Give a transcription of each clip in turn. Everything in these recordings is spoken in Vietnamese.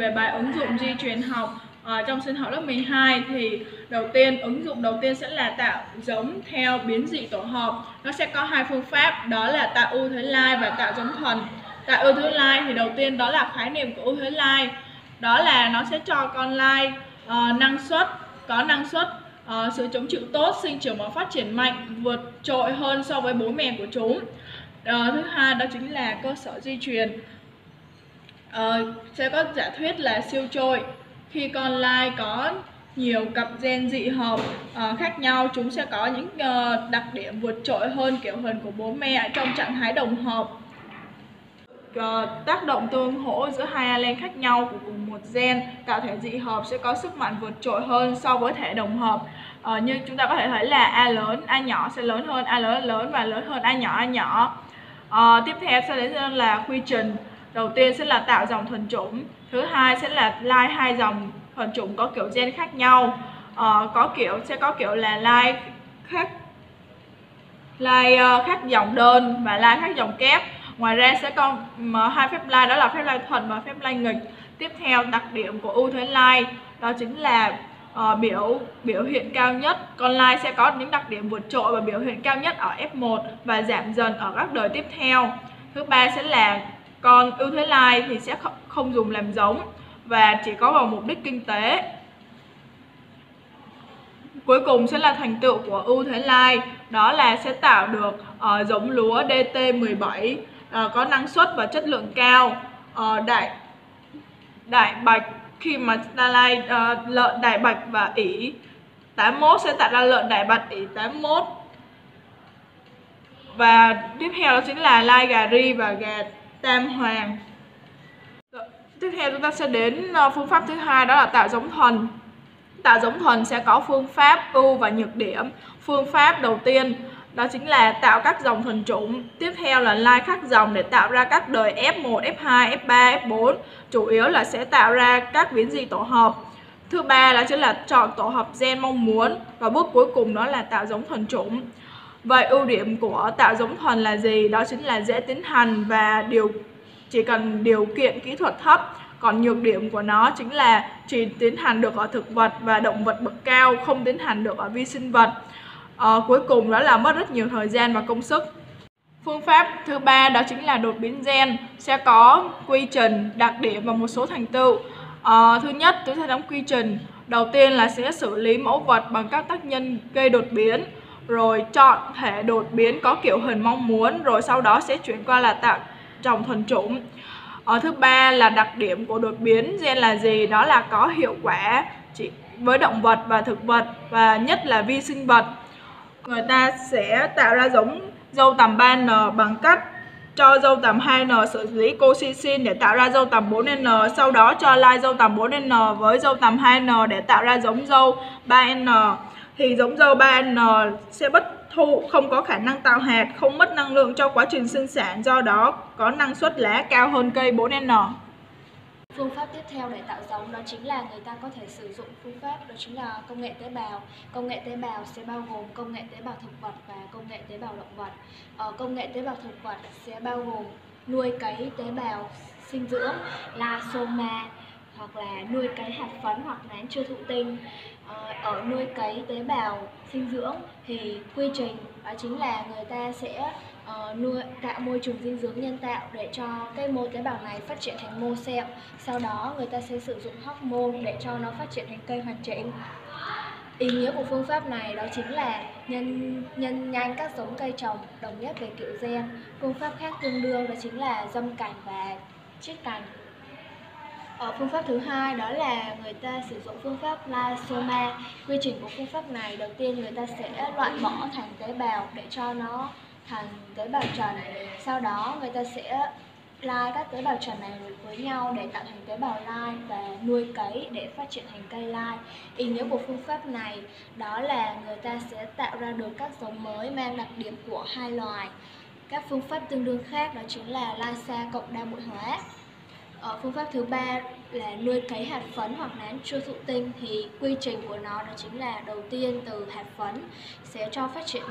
về bài ứng dụng di truyền học trong sinh học lớp 12 thì ứng dụng đầu tiên sẽ là tạo giống theo biến dị tổ hợp. Nó sẽ có hai phương pháp, đó là tạo ưu thế lai và tạo giống thuần. Tạo ưu thế lai thì đầu tiên đó là khái niệm của ưu thế lai, đó là nó sẽ cho con lai có năng suất, sự chống chịu tốt, sinh trưởng và phát triển mạnh, vượt trội hơn so với bố mẹ của chúng. Thứ hai đó chính là cơ sở di truyền. Sẽ có giả thuyết là siêu trội. Khi con lai có nhiều cặp gen dị hợp khác nhau, chúng sẽ có những đặc điểm vượt trội hơn kiểu hình của bố mẹ trong trạng thái đồng hợp. Tác động tương hỗ giữa hai alen khác nhau của cùng một gen tạo thể dị hợp sẽ có sức mạnh vượt trội hơn so với thể đồng hợp. Như chúng ta có thể thấy là A lớn, A nhỏ sẽ lớn hơn A lớn và lớn hơn A nhỏ. Tiếp theo sẽ đến là quy trình. Đầu tiên sẽ là tạo dòng thuần chủng. Thứ hai sẽ là lai hai dòng thuần chủng có kiểu gen khác nhau. Sẽ có kiểu là lai khác dòng đơn và lai khác dòng kép. Ngoài ra sẽ có hai phép lai, đó là phép lai thuần và phép lai nghịch. Tiếp theo đặc điểm của ưu thế lai đó chính là biểu hiện cao nhất. Con lai sẽ có những đặc điểm vượt trội và biểu hiện cao nhất ở F1 và giảm dần ở các đời tiếp theo. Thứ ba sẽ là con ưu thế lai thì sẽ không dùng làm giống và chỉ có vào mục đích kinh tế. Cuối cùng sẽ là thành tựu của ưu thế lai, đó là sẽ tạo được giống lúa DT17 có năng suất và chất lượng cao. Đại bạch khi mà ta lai lợn đại bạch và ỉ 81 sẽ tạo ra lợn đại bạch ỉ 81. Và tiếp theo đó chính là lai gà ri và gà tam hoàng. Tiếp theo chúng ta sẽ đến phương pháp thứ hai, đó là tạo giống thuần. Tạo giống thuần sẽ có phương pháp ưu và nhược điểm. Phương pháp đầu tiên đó chính là tạo các dòng thuần chủng. Tiếp theo là lai khác dòng để tạo ra các đời F1, F2, F3, F4. Chủ yếu là sẽ tạo ra các biến dị tổ hợp. Thứ ba là chính là chọn tổ hợp gen mong muốn. Và bước cuối cùng đó là tạo giống thuần chủng. Vậy ưu điểm của tạo giống thuần là gì? Đó chính là dễ tiến hành và chỉ cần điều kiện kỹ thuật thấp. Còn nhược điểm của nó chính là chỉ tiến hành được ở thực vật và động vật bậc cao, không tiến hành được ở vi sinh vật. Cuối cùng đó là mất rất nhiều thời gian và công sức. Phương pháp thứ ba đó chính là đột biến gen, sẽ có quy trình, đặc điểm và một số thành tựu. Thứ nhất, tôi sẽ nắm quy trình. Đầu tiên là sẽ xử lý mẫu vật bằng các tác nhân gây đột biến, rồi chọn thể đột biến có kiểu hình mong muốn, rồi sau đó sẽ chuyển qua là tạo dòng thuần chủng. Thứ ba là đặc điểm của đột biến gen là gì? Đó là có hiệu quả chỉ với động vật và thực vật và nhất là vi sinh vật. Người ta sẽ tạo ra giống dâu tằm 3N bằng cách cho dâu tằm 2N xử lý colchicine để tạo ra dâu tằm 4N, sau đó cho lai dâu tằm 4N với dâu tằm 2N để tạo ra giống dâu 3N. Thì giống dâu 3N sẽ bất thụ, không có khả năng tạo hạt, không mất năng lượng cho quá trình sinh sản, do đó có năng suất lá cao hơn cây 4N. Phương pháp tiếp theo để tạo giống đó chính là người ta có thể sử dụng phương pháp đó chính là công nghệ tế bào. Công nghệ tế bào sẽ bao gồm công nghệ tế bào thực vật và công nghệ tế bào động vật. Công nghệ tế bào thực vật sẽ bao gồm nuôi cấy tế bào sinh dưỡng là soma, hoặc là nuôi cấy hạt phấn hoặc nán chưa thụ tinh. Ở nuôi cấy tế bào sinh dưỡng thì quy trình đó chính là người ta sẽ tạo môi trường dinh dưỡng nhân tạo để cho cái mô tế bào này phát triển thành mô sẹo. Sau đó người ta sẽ sử dụng hormone để cho nó phát triển thành cây hoàn chỉnh. Ý nghĩa của phương pháp này đó chính là nhân nhanh các giống cây trồng đồng nhất về kiểu gen. Phương pháp khác tương đương đó chính là dâm cành và chiết cành. Phương pháp thứ hai đó là người ta sử dụng phương pháp lysoma. Quy trình của phương pháp này đầu tiên người ta sẽ loại bỏ thành tế bào để cho nó thành tế bào trần. Sau đó người ta sẽ lai các tế bào trần này với nhau để tạo thành tế bào lai và nuôi cấy để phát triển thành cây lai. Ý nghĩa của phương pháp này đó là người ta sẽ tạo ra được các giống mới mang đặc điểm của hai loài. Các phương pháp tương đương khác đó chính là lysa cộng đa bội hóa. Phương pháp thứ ba là nuôi cấy hạt phấn hoặc nán chưa thụ tinh, thì quy trình của nó đó chính là đầu tiên từ hạt phấn sẽ cho phát triển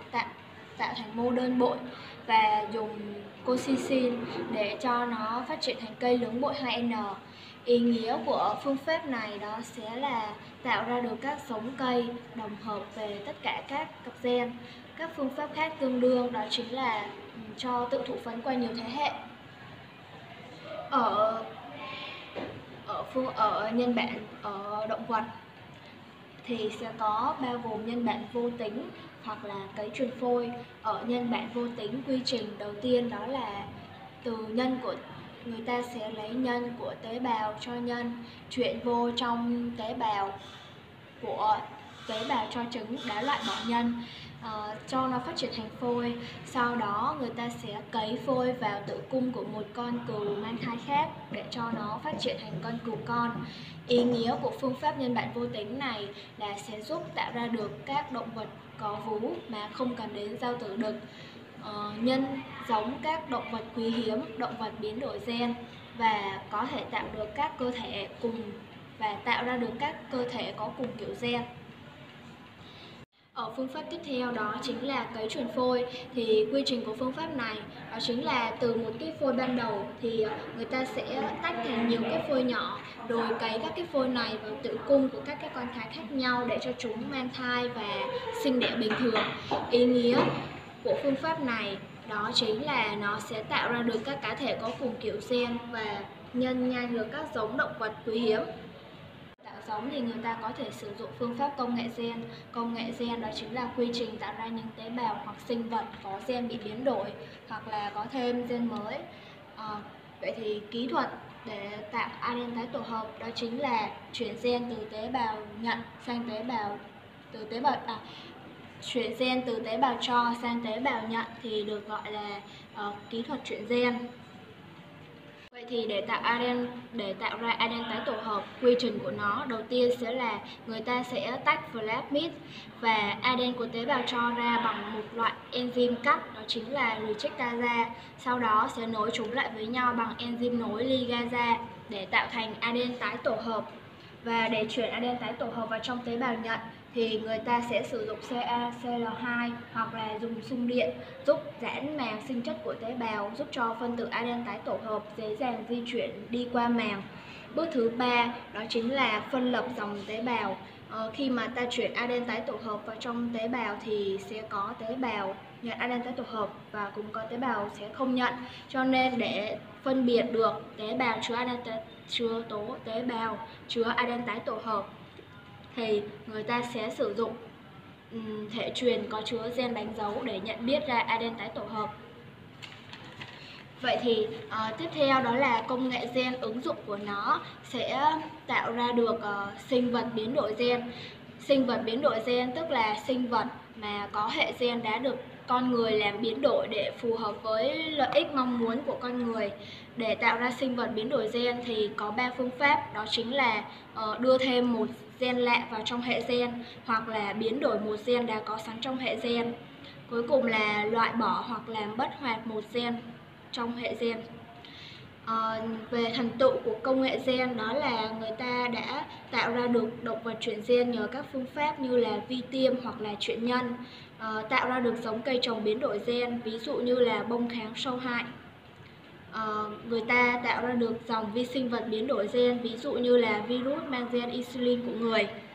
tạo thành mô đơn bội và dùng colchicine để cho nó phát triển thành cây lưỡng bội 2N. Ý nghĩa của phương pháp này đó sẽ là tạo ra được các giống cây đồng hợp về tất cả các cặp gen. Các phương pháp khác tương đương đó chính là cho tự thụ phấn qua nhiều thế hệ. Ở nhân bản ở động vật thì sẽ có bao gồm nhân bản vô tính hoặc là cấy truyền phôi. Ở nhân bản vô tính, quy trình đầu tiên đó là từ nhân của người ta sẽ lấy nhân của tế bào cho nhân, chuyển vô trong tế bào của tế bào cho trứng đã loại bỏ nhân, cho nó phát triển thành phôi. Sau đó người ta sẽ cấy phôi vào tử cung của một con cừu mang thai khác để cho nó phát triển thành con cừu con. Ý nghĩa của phương pháp nhân bản vô tính này là sẽ giúp tạo ra được các động vật có vú mà không cần đến giao tử đực, nhân giống các động vật quý hiếm, động vật biến đổi gen, và có thể tạo được các cơ thể tạo ra được các cơ thể có cùng kiểu gen. Ở phương pháp tiếp theo đó chính là cấy truyền phôi. Thì quy trình của phương pháp này đó chính là từ một cái phôi ban đầu thì người ta sẽ tách thành nhiều cái phôi nhỏ, rồi cấy các cái phôi này vào tử cung của các cái con cái khác nhau để cho chúng mang thai và sinh đẻ bình thường. Ý nghĩa của phương pháp này đó chính là nó sẽ tạo ra được các cá thể có cùng kiểu gen và nhân nhanh được các giống động vật quý hiếm. Tạo giống thì người ta có thể sử dụng phương pháp công nghệ gen. Công nghệ gen đó chính là quy trình tạo ra những tế bào hoặc sinh vật có gen bị biến đổi hoặc là có thêm gen mới. Vậy thì kỹ thuật để tạo ADN tái tổ hợp đó chính là chuyển gen từ tế bào nhận sang chuyển gen từ tế bào cho sang tế bào nhận thì được gọi là kỹ thuật chuyển gen. Vậy thì để tạo ra ADN tái tổ hợp, quy trình của nó đầu tiên sẽ là người ta sẽ tách plasmid và ADN của tế bào cho ra bằng một loại enzyme cắt, đó chính là retractase. Sau đó sẽ nối chúng lại với nhau bằng enzyme nối ligase để tạo thành ADN tái tổ hợp. Và để chuyển ADN tái tổ hợp vào trong tế bào nhận thì người ta sẽ sử dụng CaCl2 hoặc là dùng xung điện giúp giãn màng sinh chất của tế bào, giúp cho phân tử ADN tái tổ hợp dễ dàng di chuyển đi qua màng. Bước thứ 3 đó chính là phân lập dòng tế bào. Khi mà ta chuyển ADN tái tổ hợp vào trong tế bào thì sẽ có tế bào nhận ADN tái tổ hợp và cũng có tế bào sẽ không nhận. Cho nên để phân biệt được tế bào chứa ADN tái tổ hợp thì người ta sẽ sử dụng thể truyền có chứa gen đánh dấu để nhận biết ra ADN tái tổ hợp. Vậy thì tiếp theo đó là công nghệ gen. Ứng dụng của nó sẽ tạo ra được sinh vật biến đổi gen. Sinh vật biến đổi gen tức là sinh vật mà có hệ gen đã được con người làm biến đổi để phù hợp với lợi ích mong muốn của con người. Để tạo ra sinh vật biến đổi gen thì có 3 phương pháp, đó chính là đưa thêm một gen lạ vào trong hệ gen, hoặc là biến đổi một gen đã có sẵn trong hệ gen, cuối cùng là loại bỏ hoặc làm bất hoạt một gen trong hệ gen. Về thành tựu của công nghệ gen đó là người ta đã tạo ra được động vật chuyển gen nhờ các phương pháp như là vi tiêm hoặc là chuyển nhân, tạo ra được giống cây trồng biến đổi gen, ví dụ như là bông kháng sâu hại. Người ta tạo ra được dòng vi sinh vật biến đổi gen, ví dụ như là virus mang gen insulin của người.